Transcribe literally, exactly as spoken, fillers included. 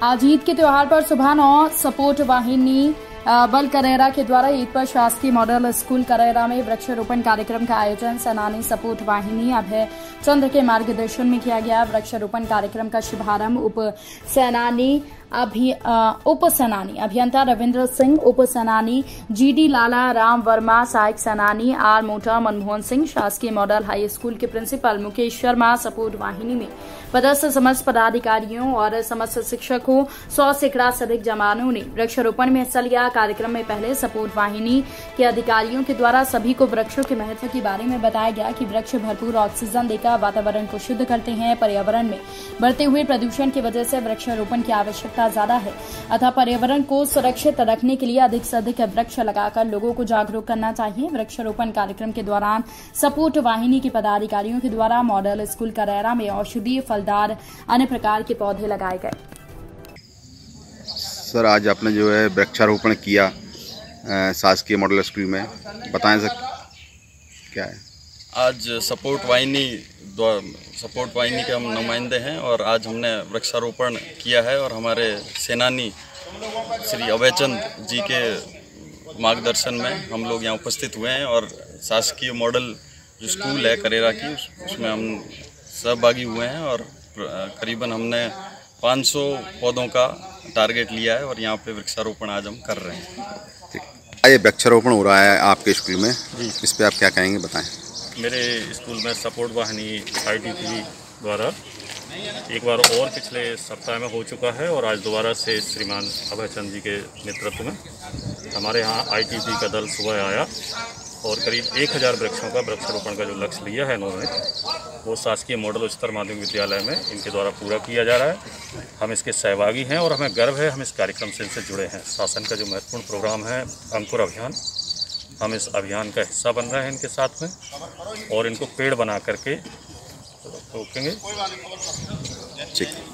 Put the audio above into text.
आज ईद के त्योहार पर सुबह नौ सपोर्ट वाहिनी बल करेरा के द्वारा ईद पर शासकीय मॉडल स्कूल करेरा में वृक्षारोपण कार्यक्रम का आयोजन सेनानी सपोर्ट वाहिनी अभय चंद्र के मार्गदर्शन में किया गया। वृक्षारोपण कार्यक्रम का शुभारंभ उप सेनानी अभि उप सेनानी अभियंता रविंद्र सिंह, उप सेनानी जी डी लाला राम वर्मा, सहायक सेनानी आर मोटा मनमोहन सिंह, शासकीय मॉडल हाई स्कूल के प्रिंसिपल मुकेश शर्मा, सपोर्ट वाहिनी में पदस्थ समस्त पदाधिकारियों और समस्त शिक्षकों, सौ सैकड़ा से अधिक जवानों ने वृक्षारोपण में हिस्सा लिया। कार्यक्रम में पहले सपोर्ट वाहिनी के अधिकारियों के द्वारा सभी को वृक्षों के महत्व के बारे में बताया गया कि वृक्ष भरपूर ऑक्सीजन देकर वातावरण को शुद्ध करते हैं। पर्यावरण में बढ़ते हुए प्रदूषण की वजह से वृक्षारोपण की आवश्यकता ज्यादा है, अतः पर्यावरण को सुरक्षित रखने के लिए अधिक से अधिक वृक्ष लगाकर लोगों को जागरूक करना चाहिए। वृक्षारोपण कार्यक्रम के दौरान सपोर्ट वाहिनी के पदाधिकारियों के द्वारा मॉडल स्कूल करेरा में औषधीय, फलदार, अन्य प्रकार के पौधे लगाए गए। सर, आज आपने जो है वृक्षारोपण किया शासकीय मॉडल स्कूल में, बताएं सर क्या है? आज सपोर्ट वाहिनी सपोर्ट वाहिनी के हम नुमाइंदे हैं और आज हमने वृक्षारोपण किया है और हमारे सेनानी श्री अभयचंद जी के मार्गदर्शन में हम लोग यहाँ उपस्थित हुए हैं और शासकीय मॉडल जो स्कूल है करेरा की उसमें हम सहभागी हुए हैं और करीबन हमने पाँच सौ पौधों का टारगेट लिया है और यहाँ पे वृक्षारोपण आज हम कर रहे हैं। ये वृक्षारोपण हो रहा है आपके स्कूल में, इस पे आप क्या कहेंगे, बताएं। मेरे स्कूल में सपोर्ट वाहिनी आई टी पी द्वारा एक बार और पिछले सप्ताह में हो चुका है और आज दोबारा से श्रीमान अभयचंद जी के नेतृत्व में हमारे यहाँ आई टी पी का दल सुबह आया और करीब एक हज़ार वृक्षों का वृक्षारोपण का जो लक्ष्य लिया है इन्होंने वो शासकीय मॉडल उच्चतर माध्यमिक विद्यालय में इनके द्वारा पूरा किया जा रहा है। हम इसके सहभागी हैं और हमें गर्व है हम इस कार्यक्रम से इनसे जुड़े हैं। शासन का जो महत्वपूर्ण प्रोग्राम है अंकुर अभियान, हम इस अभियान का हिस्सा बन रहे हैं इनके साथ में और इनको पेड़ बना करके रोकेंगे। ठीक।